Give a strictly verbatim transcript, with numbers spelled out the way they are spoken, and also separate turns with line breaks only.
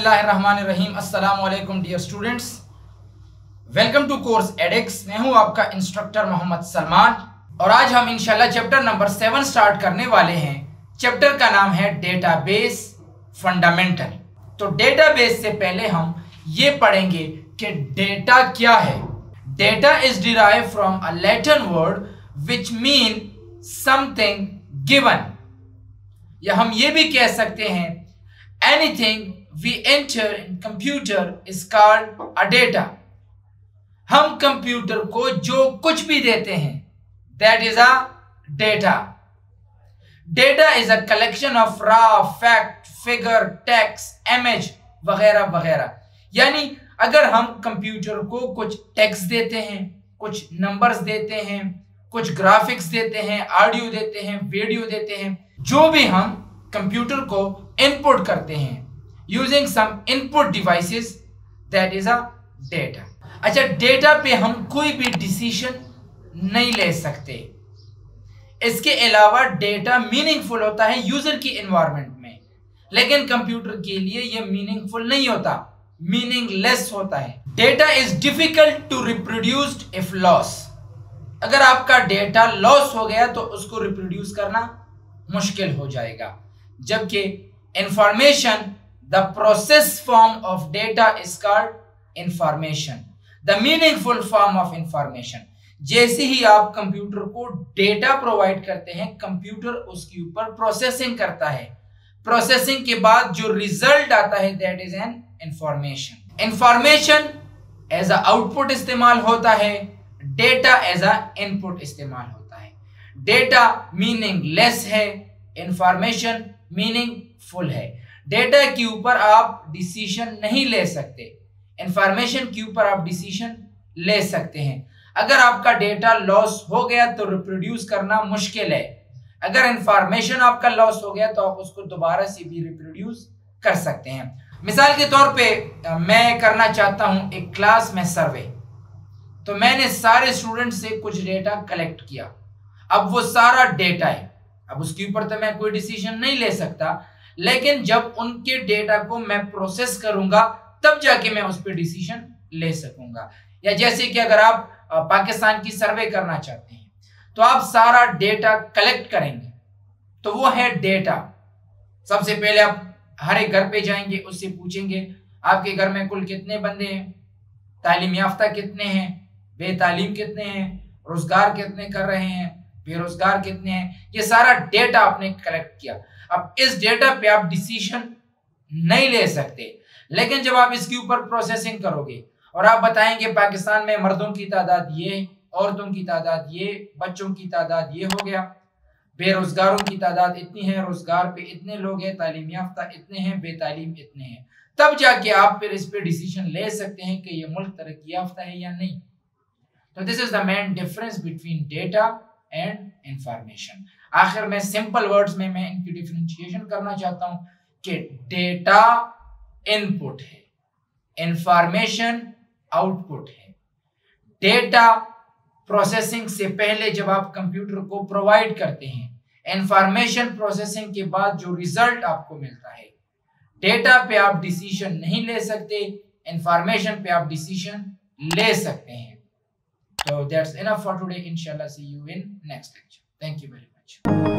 बिस्मिल्लाहिर्रहमानिर्रहीम। अस्सलाम वालेकुम dear students, welcome to course एडेक्स। मैं हूं आपका इंस्ट्रक्टर मोहम्मद सलमान और आज हम इंशाल्लाह चैप्टर नंबर सेवन स्टार्ट करने वाले हैं। चैप्टर का नाम है डेटाबेस फंडामेंटल। तो डेटाबेस से पहले हम ये पढ़ेंगे कि डेटा क्या है। Data is derive from a Latin word which mean something given, या हम ये भी कह सकते हैं anything we enter in computer is called a data। हम कंप्यूटर को जो कुछ भी देते हैं that is a data। Data is a collection of raw fact, figure, text, image वगैरह वगैरह। यानी अगर हम कंप्यूटर को कुछ टेक्स्ट देते हैं, कुछ नंबर्स देते हैं, कुछ ग्राफिक्स देते हैं, ऑडियो देते हैं, वीडियो देते हैं, जो भी हम कंप्यूटर को इनपुट करते हैं using some input devices, that is a data. अच्छा, डेटा पे हम कोई भी डिसीजन नहीं ले सकते। इसके अलावा डेटा मीनिंगफुल होता है यूजर की एनवायरनमेंट में, लेकिन कंप्यूटर के लिए यह मीनिंगफुल नहीं होता, मीनिंगलेस होता है। Data is difficult to reproduced if loss. अगर आपका डेटा लॉस हो गया तो उसको रिप्रोड्यूस करना मुश्किल हो जाएगा। जबकि information, the process form of data is called information, the meaningful form of information. जैसे ही आप कंप्यूटर को डेटा प्रोवाइड करते हैं, कंप्यूटर उसके ऊपर प्रोसेसिंग करता है। प्रोसेसिंग के बाद जो रिजल्ट आता है that is an information. Information as a output इस्तेमाल होता है, डेटा एज अ इनपुट इस्तेमाल होता है। डेटा मीनिंगलेस है, इंफॉर्मेशन मीनिंगफुल है। डेटा के ऊपर आप डिसीजन नहीं ले सकते, इंफॉर्मेशन के ऊपर आप डिसीजन ले सकते हैं। अगर आपका डेटा लॉस हो गया तो रिप्रोड्यूस करना मुश्किल है। अगर इंफॉर्मेशन आपका लॉस हो गया तो आप उसको दोबारा से भी रिप्रोड्यूस कर सकते हैं। मिसाल के तौर पे मैं करना चाहता हूं एक क्लास में सर्वे, तो मैंने सारे स्टूडेंट से कुछ डेटा कलेक्ट किया। अब वो सारा डेटा है, अब उसके ऊपर तो मैं कोई डिसीजन नहीं ले सकता, लेकिन जब उनके डेटा को मैं प्रोसेस करूंगा तब जाके मैं उस पर डिसीजन ले सकूंगा। या जैसे कि अगर आप पाकिस्तान की सर्वे करना चाहते हैं तो आप सारा डेटा कलेक्ट करेंगे, तो वो है डेटा। सबसे पहले आप हर एक घर पे जाएंगे, उससे पूछेंगे आपके घर में कुल कितने बंदे हैं, तालीम याफ्ता कितने हैं, बेतालीम कितने हैं, रोजगार कितने कर रहे हैं, बेरोजगार कितने हैं। ये सारा डेटा आपने कलेक्ट किया। अब इस डेटा पे आप डिसीजन नहीं ले सकते, लेकिन जब आप इसके ऊपर प्रोसेसिंग करोगे और आप बताएंगे पाकिस्तान में मर्दों की तादाद ये, औरतों की तादाद ये, बच्चों की तादाद ये हो गया, बेरोजगारों की तादाद इतनी है, रोजगार पे इतने लोग हैं, तालीम याफ्ता इतने हैं, बेतालीम इतने हैं, तब जाके आप फिर इस पे डिसीजन ले सकते हैं कि ये मुल्क तरक्की याफ्ता है या नहीं। तो this is the main difference between data and information. आखिर में सिंपल वर्ड्स में मैं इनकी डिफरेंशिएशन करना चाहता हूं कि डेटा इनपुट है, इंफॉर्मेशन आउटपुट है। डेटा प्रोसेसिंग से पहले जब आप कंप्यूटर को प्रोवाइड करते हैं, इंफॉर्मेशन प्रोसेसिंग के बाद जो रिजल्ट आपको मिलता है। डेटा पे आप डिसीजन नहीं ले सकते, इंफॉर्मेशन पे आप डिसीजन ले सकते हैं। So that's enough for today. Inshallah, see you in next lecture. Thank you very much.